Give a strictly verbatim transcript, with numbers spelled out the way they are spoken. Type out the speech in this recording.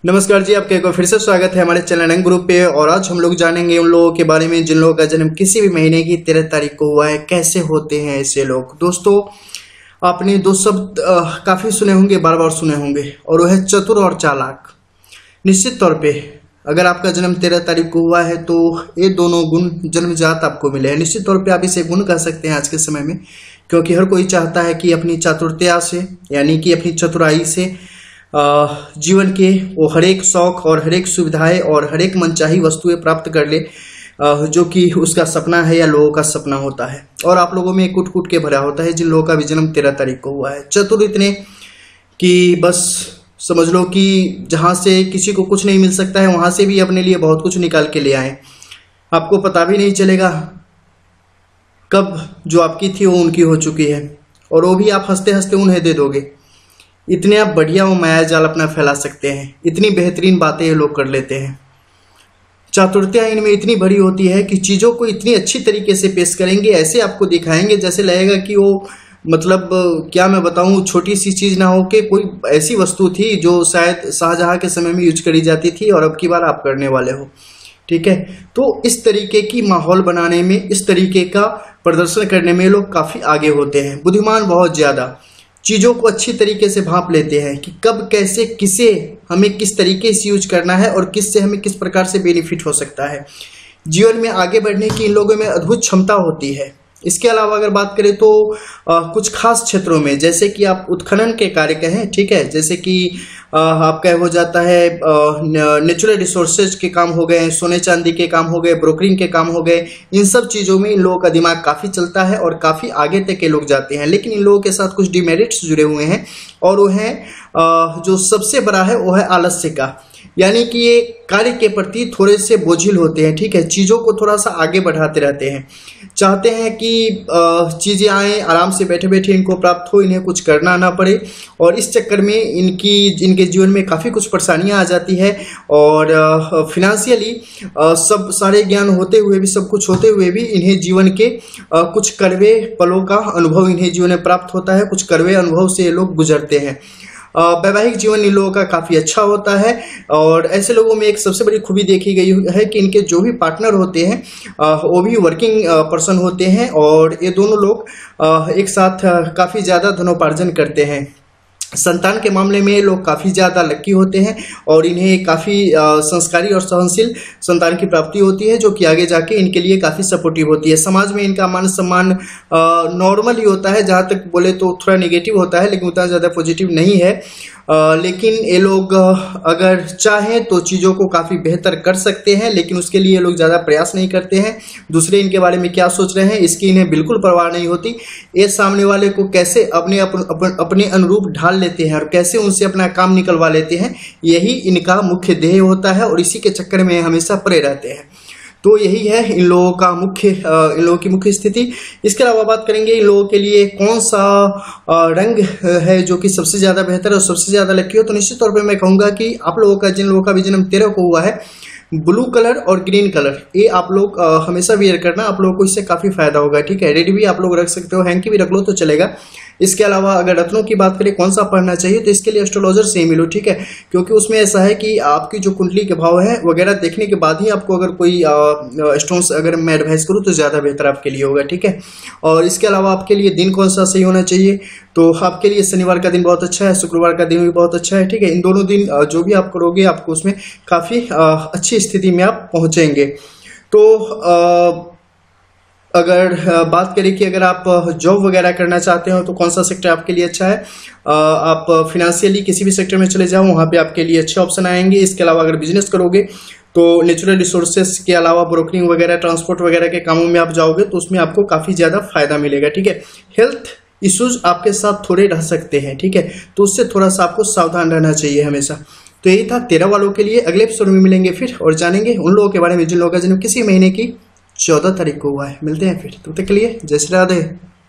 नमस्कार जी, आपका एक बार फिर से स्वागत है हमारे चैनल रंग ग्रुप पे। और आज हम लोग जानेंगे उन लोगों के बारे में जिन लोगों का जन्म किसी भी महीने की तेरह तारीख को हुआ है। कैसे होते हैं ऐसे लोग। दोस्तों, आपने दो शब्द काफी सुने होंगे, बार बार सुने होंगे, और वह है चतुर और चालाक। निश्चित तौर पे अगर आपका जन्म तेरह तारीख को हुआ है तो ये दोनों गुण जन्मजात आपको मिले हैं। निश्चित तौर पे आप इसे गुण कह सकते हैं आज के समय में, क्योंकि हर कोई चाहता है कि अपनी चातुरता से, यानी कि अपनी चतुराई से जीवन के वो हरेक शौक और हरेक सुविधाएं और हरेक मनचाही वस्तुएं प्राप्त कर ले, जो कि उसका सपना है या लोगों का सपना होता है। और आप लोगों में कूट कूट के भरा होता है जिन लोगों का भी जन्म तेरह तारीख को हुआ है। चतुर इतने कि बस समझ लो कि जहां से किसी को कुछ नहीं मिल सकता है वहां से भी अपने लिए बहुत कुछ निकाल के ले आए। आपको पता भी नहीं चलेगा कब जो आपकी थी वो उनकी हो चुकी है, और वो भी आप हंसते हंसते उन्हें दे दोगे। इतने आप बढ़िया वो माया जाल अपना फैला सकते हैं, इतनी बेहतरीन बातें ये लोग कर लेते हैं। चातुर्यता इनमें इतनी बड़ी होती है कि चीज़ों को इतनी अच्छी तरीके से पेश करेंगे, ऐसे आपको दिखाएंगे जैसे लगेगा कि वो मतलब क्या मैं बताऊं, छोटी सी चीज़ ना हो के कोई ऐसी वस्तु थी जो शायद शाहजहां के समय में यूज करी जाती थी और अब की बार आप करने वाले हो। ठीक है, तो इस तरीके की माहौल बनाने में, इस तरीके का प्रदर्शन करने में लोग काफ़ी आगे होते हैं। बुद्धिमान बहुत ज़्यादा, चीज़ों को अच्छी तरीके से भांप लेते हैं कि कब कैसे किसे हमें किस तरीके से यूज करना है और किससे हमें किस प्रकार से बेनिफिट हो सकता है। जीवन में आगे बढ़ने की इन लोगों में अद्भुत क्षमता होती है। इसके अलावा अगर बात करें तो आ, कुछ खास क्षेत्रों में, जैसे कि आप उत्खनन के कार्य कहें, ठीक है, जैसे कि आ, आपका हो जाता है नेचुरल रिसोर्सेज के काम हो गए, सोने चांदी के काम हो गए, ब्रोकरिंग के काम हो गए। इन सब चीज़ों में इन लोगों का दिमाग काफ़ी चलता है और काफ़ी आगे तक के लोग जाते हैं। लेकिन इन लोगों के साथ कुछ डिमेरिट्स जुड़े हुए हैं, और वो है जो सबसे बड़ा है वो है आलस्य का, यानी कि ये कार्य के प्रति थोड़े से बोझिल होते हैं। ठीक है, चीज़ों को थोड़ा सा आगे बढ़ाते रहते हैं, चाहते हैं कि चीज़ें आए आराम से बैठे बैठे इनको प्राप्त हो, इन्हें कुछ करना ना पड़े। और इस चक्कर में इनकी इनके जीवन में काफ़ी कुछ परेशानियां आ जाती है। और फिनेंशियली सब सारे ज्ञान होते हुए भी, सब कुछ होते हुए भी इन्हें जीवन के कुछ कड़वे पलों का अनुभव इन्हें जीवन में प्राप्त होता है। कुछ कड़वे अनुभव से ये लोग गुजरते हैं। वैवाहिक जीवन इन लोगों का काफ़ी अच्छा होता है, और ऐसे लोगों में एक सबसे बड़ी खूबी देखी गई है कि इनके जो भी पार्टनर होते हैं वो भी वर्किंग पर्सन होते हैं, और ये दोनों लोग एक साथ काफ़ी ज़्यादा धनोपार्जन करते हैं। संतान के मामले में ये लोग काफ़ी ज़्यादा लकी होते हैं, और इन्हें काफ़ी संस्कारी और सहनशील संतान की प्राप्ति होती है, जो कि आगे जाके इनके लिए काफ़ी सपोर्टिव होती है। समाज में इनका मान सम्मान नॉर्मल ही होता है, जहाँ तक बोले तो थोड़ा नेगेटिव होता है, लेकिन उतना ज़्यादा पॉजिटिव नहीं है। आ, लेकिन ये लोग अगर चाहें तो चीज़ों को काफ़ी बेहतर कर सकते हैं, लेकिन उसके लिए लोग ज़्यादा प्रयास नहीं करते हैं। दूसरे इनके बारे में क्या सोच रहे हैं इसकी इन्हें बिल्कुल परवाह नहीं होती। ये सामने वाले को कैसे अपने अपन, अपन, अपने अनुरूप ढाल लेते हैं और कैसे उनसे अपना काम निकलवा लेते हैं, यही इनका मुख्य ध्येय होता है, और इसी के चक्कर में हमेशा पड़े रहते हैं। तो यही है इन लोगों का मुख्य इन लोगों की मुख्य स्थिति। इसके अलावा बात करेंगे इन लोगों के लिए कौन सा रंग है जो कि सबसे ज़्यादा बेहतर और सबसे ज़्यादा लकी हो। तो निश्चित तौर पे मैं कहूँगा कि आप लोगों का, जिन लोगों का भी जन्म तेरह को हुआ है, ब्लू कलर और ग्रीन कलर ये आप लोग हमेशा वियर करना, आप लोगों को इससे काफ़ी फायदा होगा। ठीक है, रेड भी आप लोग रख सकते हो, हैंकी भी रख लो तो चलेगा। इसके अलावा अगर रत्नों की बात करें कौन सा पढ़ना चाहिए, तो इसके लिए एस्ट्रोलॉजर से ही मिलो। ठीक है, क्योंकि उसमें ऐसा है कि आपकी जो कुंडली के भाव है वगैरह देखने के बाद ही आपको अगर कोई स्टोन्स अगर मैं एडवाइस करूँ तो ज़्यादा बेहतर आपके लिए होगा। ठीक है, और इसके अलावा आपके लिए दिन कौन सा सही होना चाहिए, तो आपके लिए शनिवार का दिन बहुत अच्छा है, शुक्रवार का दिन भी बहुत अच्छा है। ठीक है, इन दोनों दिन जो भी आप करोगे आपको उसमें काफ़ी अच्छी स्थिति में आप पहुँचेंगे। तो आ, अगर बात करें कि अगर आप जॉब वगैरह करना चाहते हो तो कौन सा सेक्टर आपके लिए अच्छा है, आप फिनेंशियली किसी भी सेक्टर में चले जाओ, वहाँ पे आपके लिए अच्छे ऑप्शन आएंगे। इसके अलावा अगर बिजनेस करोगे तो नेचुरल रिसोर्सेज के अलावा ब्रोकरिंग वगैरह, ट्रांसपोर्ट वगैरह के कामों में आप जाओगे तो उसमें आपको काफ़ी ज़्यादा फायदा मिलेगा। ठीक है, हेल्थ इश्यूज आपके साथ थोड़े रह सकते हैं। ठीक है, तो उससे थोड़ा सा आपको सावधान रहना चाहिए हमेशा। तो यही था तेरह वालों के लिए। अगले एपिसोड में मिलेंगे फिर और जानेंगे उन लोगों के बारे में जिन लोगों का जन्म किसी महीने की चौदह तारीख को हुआ है। मिलते हैं फिर, तब तक के लिए जय श्री राधे।